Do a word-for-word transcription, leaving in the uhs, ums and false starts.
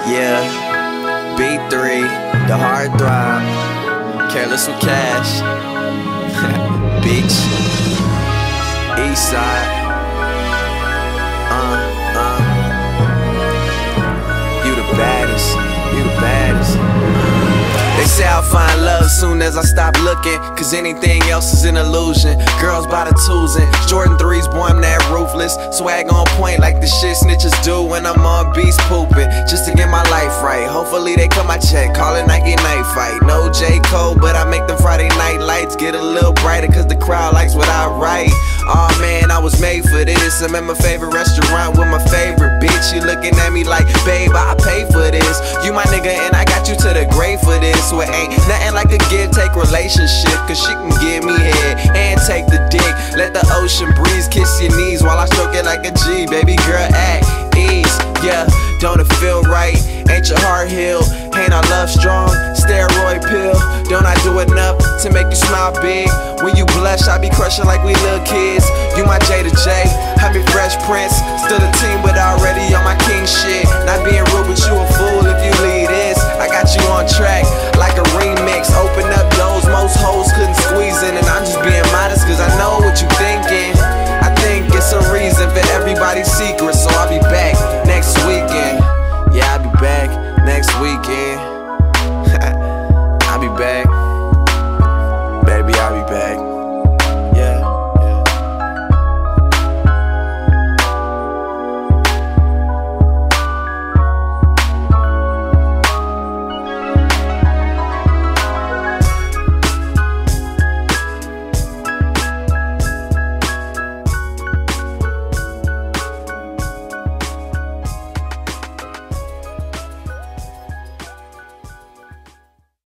Yeah, B three, the hard throb, careless with cash. Beach, east side. Uh, uh. You the baddest, you the baddest. They say I'll find love soon as I stop looking, cause anything else is an illusion. Girls by the twos and Jordan threes, boy I'm that ruthless. Swag on point like the shit snitches do when I'm on beats pooping, just to get my life right. Hopefully they cut my check, call it Nike Night Fight. No J. Cole, but I make them Friday night lights get a little brighter, cause the crowd likes what I write. Aw oh, man, I was made for this. I'm at my favorite restaurant with my favorite bitch. You looking at me like, babe, I pay for this. You my nigga and I got you to the grave for this. So it ain't nothing like a give-take relationship, cause she can give me head and take the dick. Let the ocean breeze kiss your knees while I stroke it like a G. Baby girl at ease, yeah, don't it feel right? Ain't your heart healed? Ain't our love strong? Steroid pill, don't I do enough to make you smile big? When you blush, I be crushing like we little kids. You my J to J, I be Fresh Prince, still a team